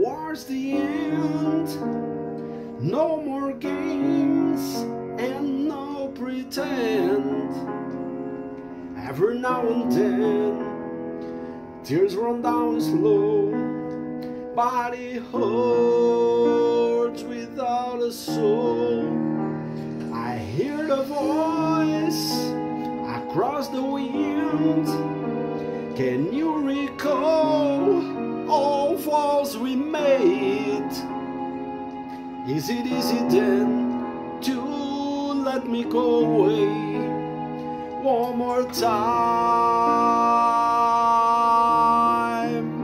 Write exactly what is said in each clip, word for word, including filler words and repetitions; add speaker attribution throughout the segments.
Speaker 1: towards the end. No more games and no pretend. Every now and then tears run down slow, but it hurts without a soul. I hear the voice across the wind. Can you recall all vows we made? Is it easy then to let me go away one more time?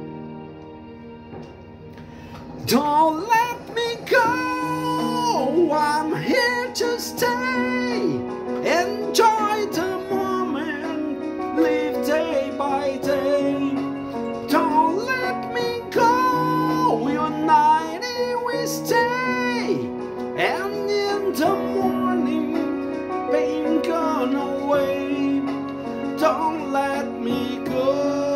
Speaker 1: Don't let me go, I'm here to stay. Enjoy the moment, live day by day. Don't let me go, united we stay. And in the morning, pain gone away. Don't let me go,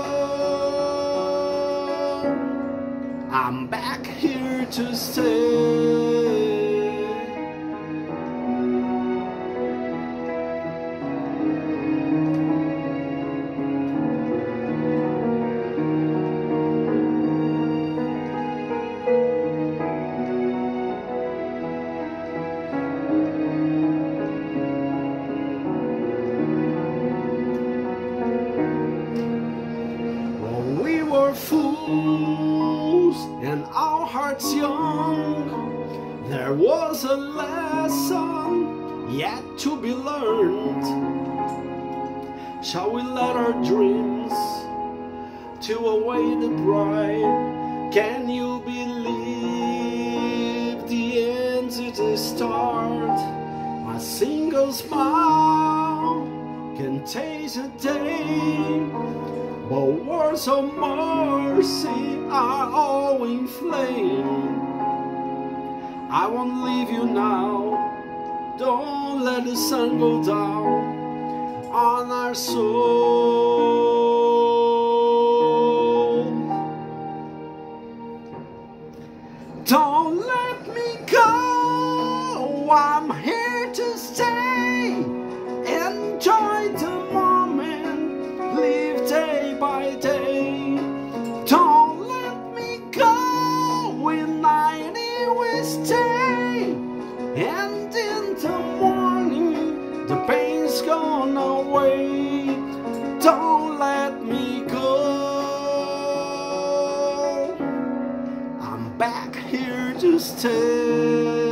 Speaker 1: I'm back here to stay. Fools and our hearts young, there was a lesson yet to be learned. Shall we let our dreams to await the bride? Can you believe the end is the start? A single smile can taste a day, but words of mercy are all in flame. I won't leave you now, don't let the sun go down on our soul. Don't let me go, I'm here to stay. Enjoy the moment, live day by day. Don't let me go, united we stay. And in the morning, the pain's gone away. Don't let me go, I'm back here to stay.